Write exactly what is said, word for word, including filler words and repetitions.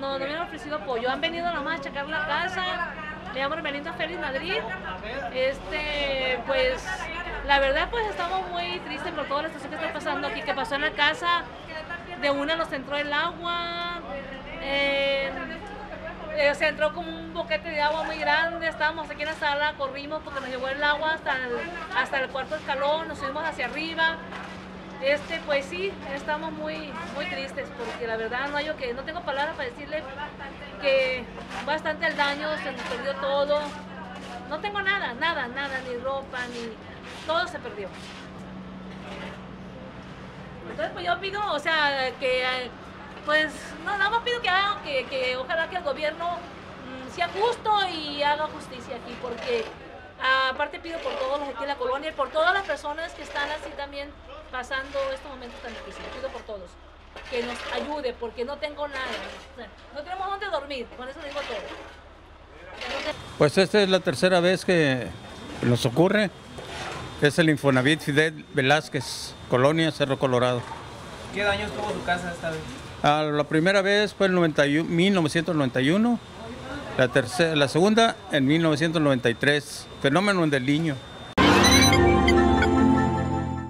no, no me han ofrecido apoyo. Han venido nomás a checar la casa. Me llamo Hermelinda Félix Madrid. Este, pues, la verdad, pues estamos muy tristes por toda la situación que está pasando aquí, que pasó en la casa. De una nos entró el agua. Eh, eh, se entró como un boquete de agua muy grande. Estábamos aquí en la sala, corrimos porque nos llevó el agua hasta el, hasta el cuarto escalón. Nos subimos hacia arriba. Este, pues sí, estamos muy, muy tristes porque la verdad no hay que, no tengo palabras para decirle que bastante el daño, se nos perdió todo. No tengo nada, nada, nada, ni ropa, ni todo se perdió. Entonces pues yo pido, o sea, que pues no, nada más pido que haga, que, que ojalá que el gobierno mmm, sea justo y haga justicia aquí, porque aparte pido por todos los aquí en la colonia y por todas las personas que están así también pasando estos momentos tan difíciles. Pido por todos que nos ayude porque no tengo nada, o sea, no tenemos dónde dormir, con eso digo todo. Entonces, pues esta es la tercera vez que nos ocurre. Es el Infonavit Fidel Velázquez, Colonia Cerro Colorado. ¿Qué daños tuvo su casa esta vez? Ah, la primera vez fue en mil novecientos noventa y uno, la, tercera, la segunda en mil novecientos noventa y tres, fenómeno del Niño.